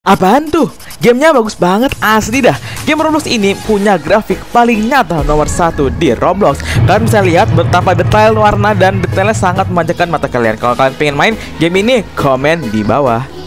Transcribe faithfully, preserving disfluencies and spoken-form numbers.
Apaan tuh? Gamenya bagus banget, asli dah. Game Roblox ini punya grafik paling nyata nomor satu di Roblox. Kalian bisa lihat betapa detail warna dan detailnya sangat memanjakan mata kalian. Kalau kalian pengen main game ini, komen di bawah.